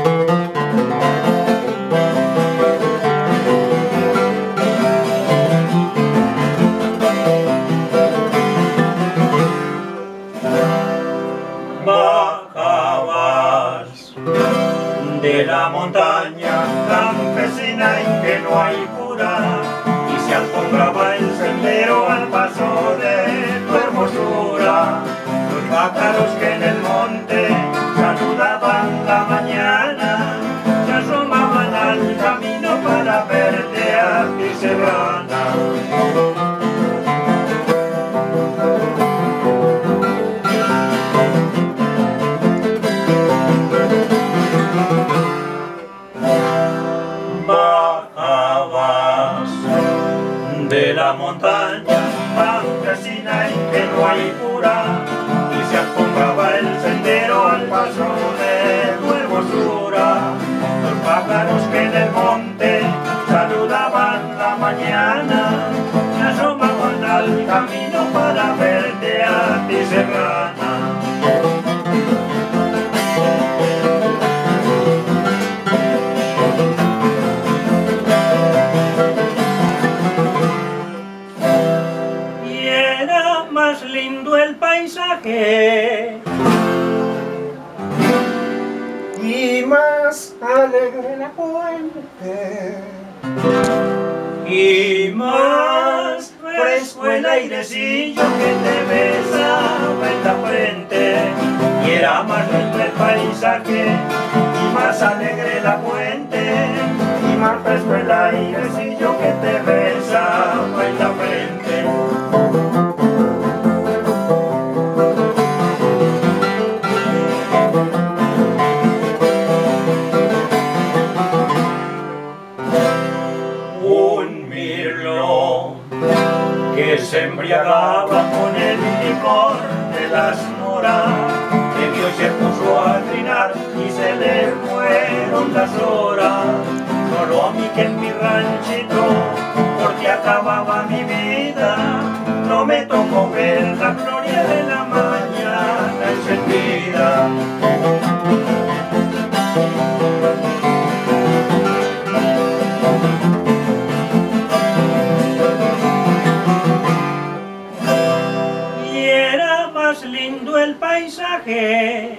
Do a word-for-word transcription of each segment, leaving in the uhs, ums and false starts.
Bajabas de la montaña campesina en que no hay cura y se alfombraba el sendero al paso de tu hermosura. Los pájaros que en el monte saludaban la mañana se asomaban al camino para verte a ti serrana. Bajabas de la montaña campesina en que no hay cura y se alfombraba el sendero al paso de tu hermosura. Los pájaros que en el monte saludaban la mañana se asomaban al camino para verte a ti serrana. Más lindo el paisaje y más alegre la fuente y más fresco el airecillo que te besaba en la frente. Y era más lindo el paisaje y más alegre la fuente y más fresco el airecillo que te besaba en la frente. Un mirlo que se embriagaba con el licor de las moras, que vio y se puso a trinar y se le fueron las horas. Solo a mí que en mi ranchito, porque acababa mi vida, no me tocó ver la gloria de la mañana encendida. Más lindo el paisaje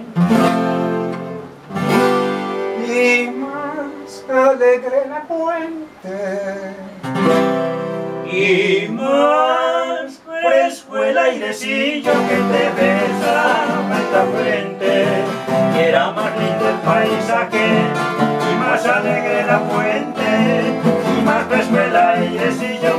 y más alegre la fuente y más fresco el airecillo que te besaba en la frente. Y era más lindo el paisaje y más alegre la fuente y más fresco el airecillo